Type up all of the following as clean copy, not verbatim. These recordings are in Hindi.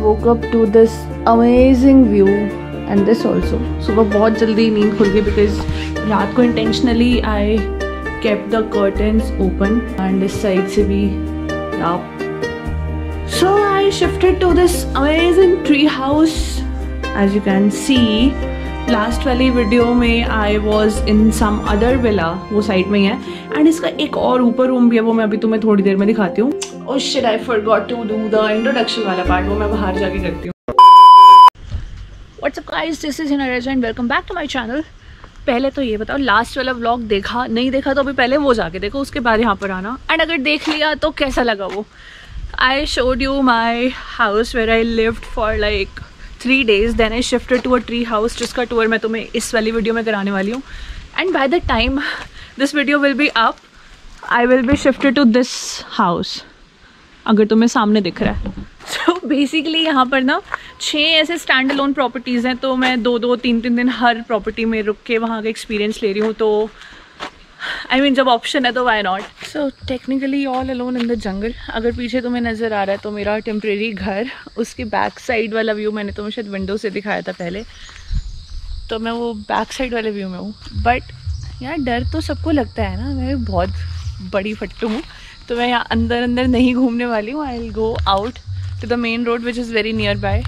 woke up to this amazing view and this also. सुबह बहुत जल्दी नींद खुल गई because रात को intentionally I kept the curtains open and इस side से भी up. So I shifted to this amazing tree house. As you can see, last वाली वीडियो में I was in some other villa, वो साइड में ही है. एंड इसका एक और ऊपर रूम भी है, वो मैं अभी तुम्हें थोड़ी देर में दिखाती हूँ. Oh shit, I forgot to do the introduction वाला पार्ट, वो मैं बाहर जाके करती हूँ. What's up guys, this is हिनाराजा and welcome back to my channel. पहले तो ये बताओ, लास्ट वाला व्लॉग देखा नहीं देखा तो अभी पहले वो जाके देखो, उसके बाद यहाँ पर आना. एंड अगर देख लिया तो कैसा लगा वो. I showed you my house where I lived for like 3 days. Then I shifted to a tree house जिसका टूर मैं तुम्हें इस वाली वीडियो में कराने वाली हूँ. And by the time this video will be up, I will be shifted to this house. अगर तुम्हें सामने दिख रहा है. So basically यहाँ पर ना 6 ऐसे स्टैंड अलोन प्रॉपर्टीज़ हैं, तो मैं 2-2, 3-3 दिन हर प्रॉपर्टी में रुक के वहाँ का एक्सपीरियंस ले रही हूँ. तो आई मीन जब ऑप्शन है तो why not. So technically all alone in the jungle. अगर पीछे तुम्हें नज़र आ रहा है तो मेरा टेम्प्रेरी घर, उसकी बैक साइड वाला व्यू मैंने तुम्हें शायद विंडो से दिखाया था पहले, तो मैं वो बैक साइड वाले व्यू में हूँ. बट यार डर तो सबको लगता है ना, मैं बहुत बड़ी फट्टू हूँ, तो मैं यहाँ अंदर अंदर नहीं घूमने वाली हूँ. I will go out to the main road which is very nearby.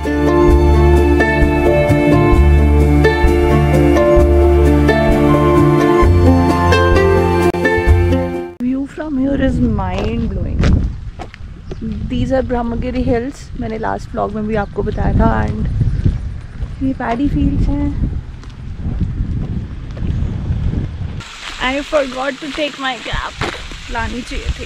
From here is mind blowing. These are Brahmagiri hills. मैंने लास्ट व्लॉग में भी आपको बताया था. एंड ये पैडी फील्ड्स हैं. I forgot to take my cap. लानी चाहिए थी.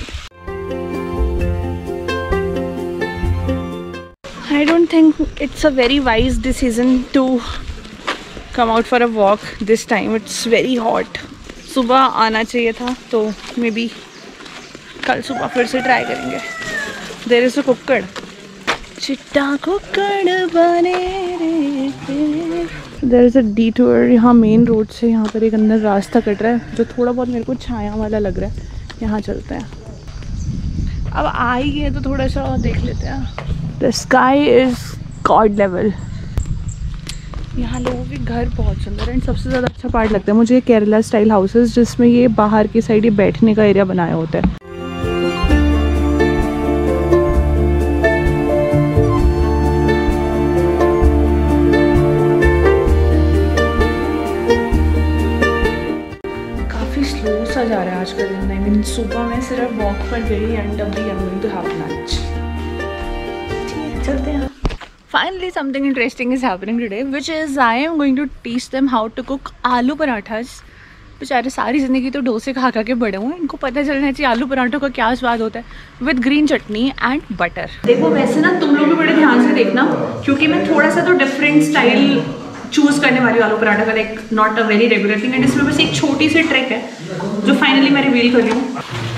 I don't think it's a very wise decision to come out for a walk this time. It's very hot. सुबह आना चाहिए था, तो मे बी कल सुबह फिर से ट्राई करेंगे. देयर इज अ कुक्कड़, चिट्टा कुक्कड़ बने रे. There is a detour. यहाँ मेन रोड से यहाँ पर एक अंदर रास्ता कट रहा है जो थोड़ा बहुत मेरे को छाया वाला लग रहा है. यहाँ चलते हैं. अब आ ही गए तो थोड़ा सा देख लेते हैं. The sky is god level. यहाँ लोगों के घर बहुत सुंदर है. एंड सबसे ज़्यादा अच्छा पार्ट लगता है मुझे केरला स्टाइल हाउसेस, जिसमें ये बाहर की साइड ये बैठने का एरिया बनाया होता है. काफ़ी स्लो सा जा रहा है आज का दिन. आई मीन सुबह मैं सिर्फ वॉक पर गई एंड अभी I am going to have lunch. ठीक है, चलते हैं. Finally, something interesting is happening today, which is I am going to teach them how to cook आलू पराठास. बेचारे सारी ज़िंदगी तो डोसे खा के बड़े हुए, इनको पता चलना चाहिए आलू पराठों का क्या स्वाद होता है with green chutney and butter. देखो वैसे ना तुम लोग भी बड़े ध्यान से देखना, क्योंकि मैं थोड़ा सा तो डिफरेंट स्टाइल चूज़ करने वाली हूँ आलू पराठा का, like not a very regular thing. And इसमें बस एक छोटी सी ट्रिक है जो फाइनली मैं रिवील कर रही हूँ.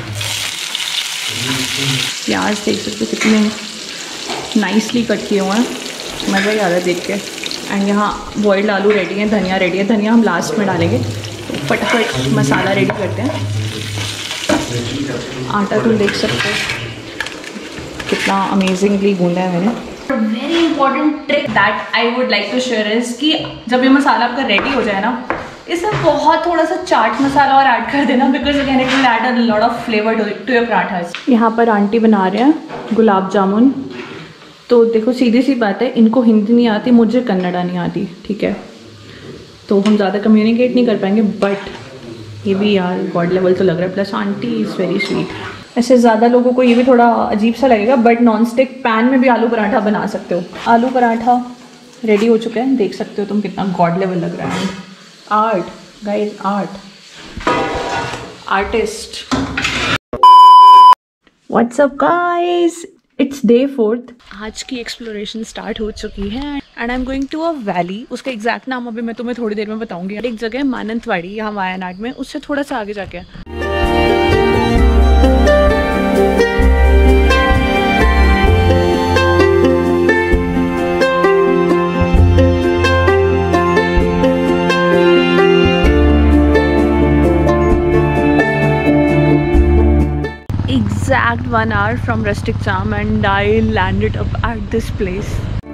प्याज देख सकते हो कितने नाइसली कट किए हुए हैं, मज़ा ही आ रहा है देख के. एंड यहाँ बॉइल्ड आलू रेडी है, धनिया रेडी है. धनिया हम लास्ट में डालेंगे. तो फटाफट मसाला रेडी करते हैं. आटा तुम देख सकते हो कितना अमेजिंगली गूंदा है मैंने. Very important trick that I would like to share is कि जब ये मसाला आपका रेडी हो जाए ना, इसमें बहुत थोड़ा सा चाट मसाला और ऐड कर देना, because again it will add a lot of flavour to your parathas. यहाँ पर आंटी बना रहे हैं गुलाब जामुन. तो देखो सीधी सी बात है, इनको हिंदी नहीं आती, मुझे कन्नड़ा नहीं आती, ठीक है, तो हम ज़्यादा कम्युनिकेट नहीं कर पाएंगे. बट ये भी यार गॉड लेवल तो लग रहा है. Plus aunty is very sweet. ऐसे ज़्यादा लोगों को ये भी थोड़ा अजीब सा लगेगा, बट नॉन स्टिक पैन में भी आलू पराठा बना सकते हो. आलू पराठा रेडी हो चुका है, देख सकते हो तुम कितना गॉड लेवल लग रहा है. Art guys, art, artist. What's up guys, it's day 4th. आज की एक्सप्लोरेशन स्टार्ट हो चुकी है and I am going to a valley. उसका एग्जैक्ट नाम अभी मैं तुम्हें थोड़ी देर में बताऊंगी. एक जगह है मानंतवाड़ी, यहाँ वायनाड में, उससे थोड़ा सा आगे जाके. exact 1 hour from Rustic Charm and I landed up at this place.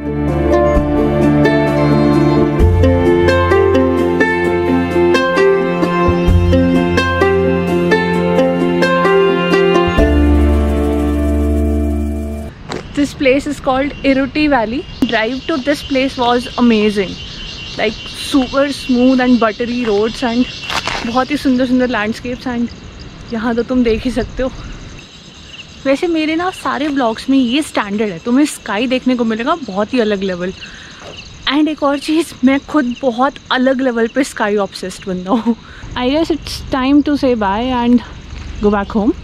This place is called Iruti Valley. Drive to this place was amazing. Like super smooth and buttery roads and बहुत ही सुंदर सुंदर लैंडस्केप्स एंड यहाँ तो तुम देख ही सकते हो. वैसे मेरे ना सारे ब्लॉग्स में ये स्टैंडर्ड है, तुम्हें स्काई देखने को मिलेगा बहुत ही अलग लेवल. एंड एक और चीज़, मैं खुद बहुत अलग लेवल पे स्काई ऑब्सेस्ड बंदा हूँ. I guess it's time to say bye and go back home.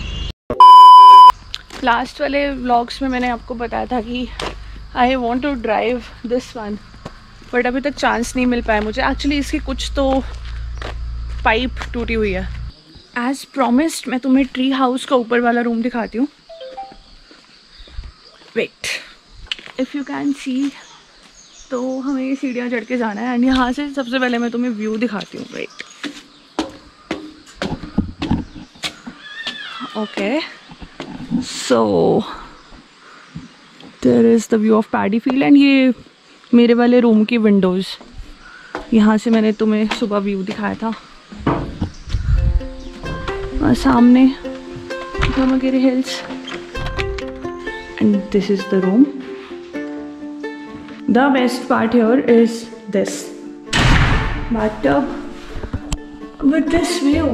Last वाले व्लॉग्स में मैंने आपको बताया था कि I want to drive this one, but अभी तक चांस नहीं मिल पाया मुझे. एक्चुअली इसकी कुछ तो पाइप टूटी हुई है. एज प्रॉमिस्ड मैं तुम्हें ट्री हाउस का ऊपर वाला रूम दिखाती हूँ. Wait, if you can see, तो हमें ये सीढ़ियाँ चढ़ के जाना है एंड यहाँ से सबसे पहले मैं तुम्हें व्यू दिखाती हूँ. Wait, okay, so there is the view of paddy field and ये मेरे वाले रूम की विंडोज़. यहाँ से मैंने तुम्हें सुबह व्यू दिखाया था. और सामने Dhamagiri hills and this is the room. The best part here is this bathtub with this view.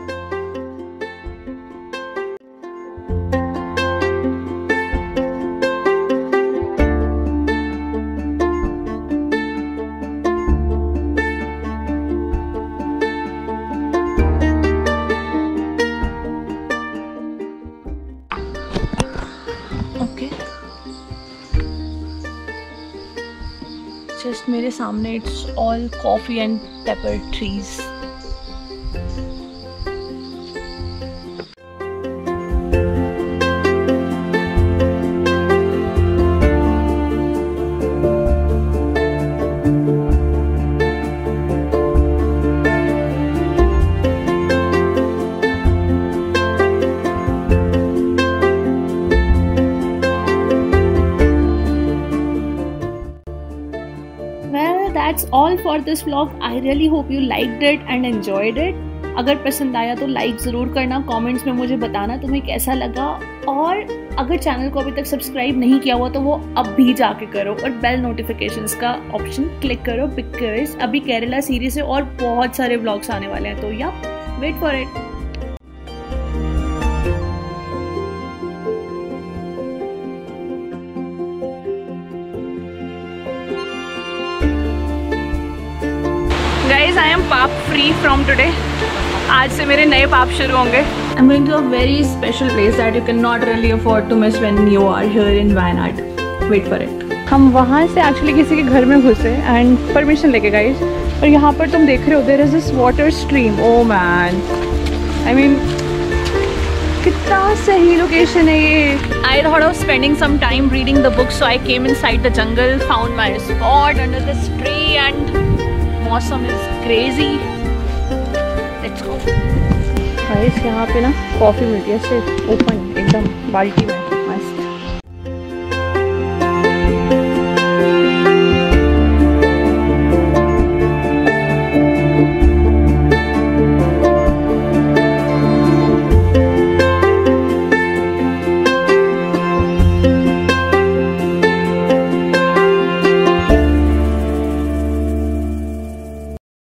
Just मेरे सामने it's all coffee and pepper trees. That's all for this vlog. I really hope you liked it and enjoyed it. अगर पसंद आया तो लाइक ज़रूर करना, कमेंट्स में मुझे बताना तुम्हें कैसा लगा. और अगर चैनल को अभी तक सब्सक्राइब नहीं किया हुआ तो वो अब भी जाके करो और बेल नोटिफिकेशंस का ऑप्शन क्लिक करो, बिकॉज अभी केरला सीरीज से और बहुत सारे व्लॉग्स आने वाले हैं. तो या wait for it. Guys, I am पाप free from today. आज से मेरे नए पाप शुरू होंगे. I'm going to a very special place that you cannot really afford to miss when you are here in Wayanad. Wait for it. हम वहाँ से actually किसी के घर में घुसे and permission लेके guys. और यहाँ पर तुम देख रहे हो there is this water stream. Oh man, I mean कितना सही लोकेशन है ये. I thought of spending some time reading the book, so I came inside the jungle, found my spot under this tree and mausam is crazy. Let's go. Guys यहाँ पे ना कॉफ़ी मिलती है सिर्फ ओपन एकदम बाल्टी में.